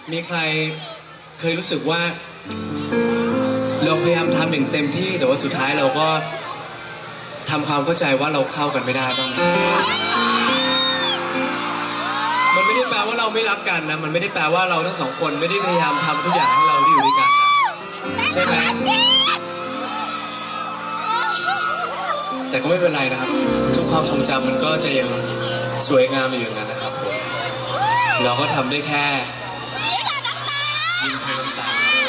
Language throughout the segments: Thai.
มีใครเคยรู้สึกว่าเราพยายามทำอย่างเต็มที่แต่ว่าสุดท้ายเราก็ทำความเข้าใจว่าเราเข้ากันไม่ได้บ้างมันไม่ได้แปลว่าเราไม่รักกันนะมันไม่ได้แปลว่าเราทั้งสองคนไม่ได้พยายามทำทุกอย่างให้เราได้อยู่ด้วยกันนะใช่ไหมแต่ก็ไม่เป็นไรนะครับทุกความทรงจำมันก็จะยังสวยงามอยู่อย่างนั้นนะครับผมเราก็ทำได้แค่ยิงเธอน้ำตา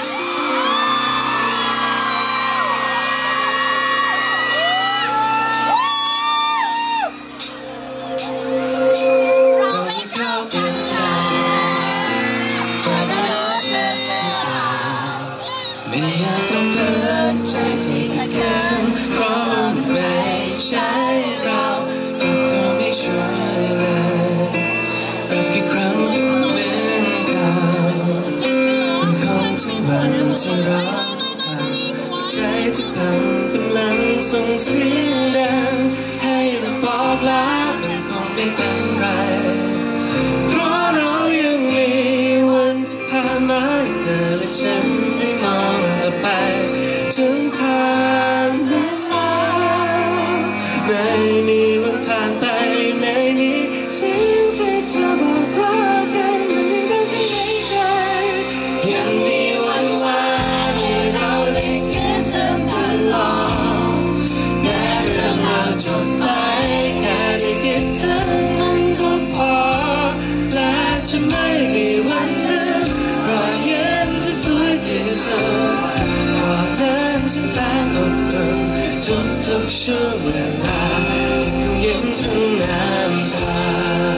ไม่อยากต้องฝืนใจที่ขาดเกินเพราะมันไม่ใช่เราก็ต้องไม่ช่วยเลยปรับกี่ครั้งเหมือนเก่ามันคงถึงวันที่เราฟังใจที่พังกำลังส่งเสียงดังให้เราบอกแล้วมันคงไม่เป็นไรเพราะเรายังมีวันที่ผ่านมาเธอและฉันได้มองต่อไปถึงผ่านเวลาไม่มีวันผ่านไปไม่มีสิ่งที่เธอบอกรักกันมันยังอยู่ในใจยังมีวันวานที่เราได้เขียนถึงตลอดแม้เรื่องราวจบไปแค่ได้คิดถึงมันก็พอและจะไม่มีวันลืมรอยยิ้มที่สวยที่สุดกอดเธอฉันแสนอบอุ่นทุกๆช่วงเวลาที่คงยิ้มทั้งน้ำตา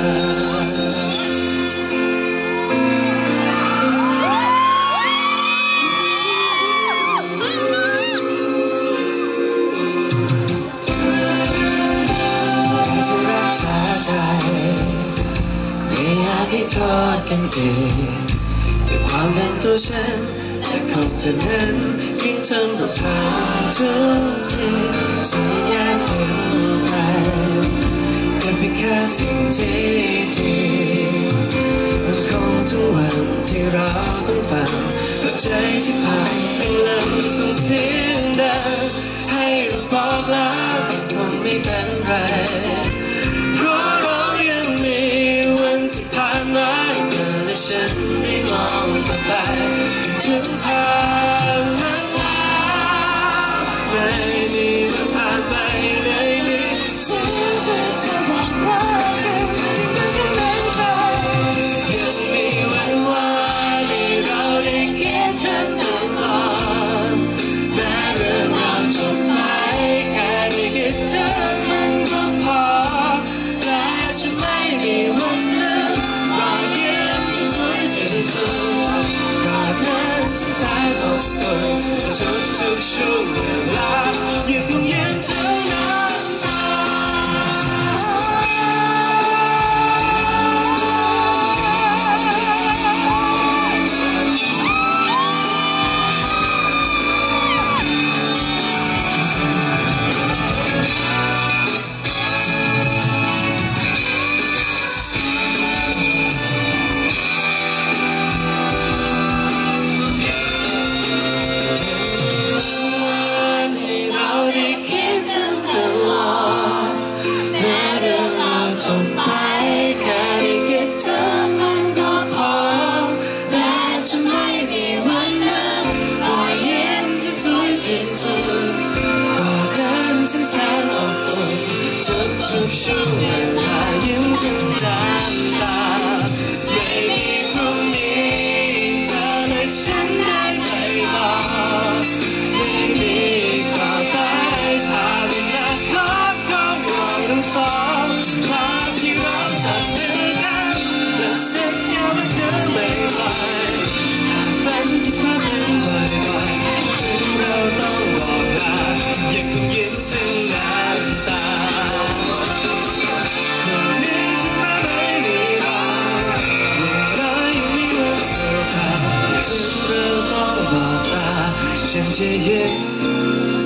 จะรักษาใจไม่อยากให้โทษกันเองแต่ความเป็นตัวฉันและของเธอนั้นยิ่งทำเราผ่านทุกทีฉันอยากถึงไปก็เพียงแค่สิ่งที่ดีมันคงทุกวันที่เราต้องฟังหัวใจที่พังกำลังส่งเสียงดังให้เราบอกแล้วคงไม่เป็นไรเพราะเรายังมีวันที่ผ่านมาเธอและฉันได้มองต่อไปถึงผ่านนั้นแล้วไม่มีวันผ่านไปเลยมีสิ่งที่เธอบอกรักกันมันยังอยู่ในใจยังมีวันวานที่เราได้เขียนถึงตลอดแม้เรื่องราวจบไปแค่ได้คิดถึงมันก็พอและจะไม่มีวันลืมรอยยิ้มที่สวยที่สุดกอดนั้นฉันแสนอบอุ่นทุกๆช่วงเวลายังคงยิ้มถึงน้ำตาฉันแสนอบอุ่นทุกๆช่วงเวลายิ้มถึงน้ำตาไม่มีพรุ่งนี้เธอและฉันได้ไปบอกไม่มีข่าวใต้ภาพในอนาคตของเราทั้งสองภาพที่เราจับมือกันและสัญญาว่าจะไม่ปล่อยฝันที่พาเป็นบ่อยๆถึงเราต้องบอกลายังคงยิ้มถึงน้ำตาวันนี้ฉันมาไม่มีเราเรายังมีวันเธอผ่านถึงเราต้องบอกลาฉันจะยิ้ม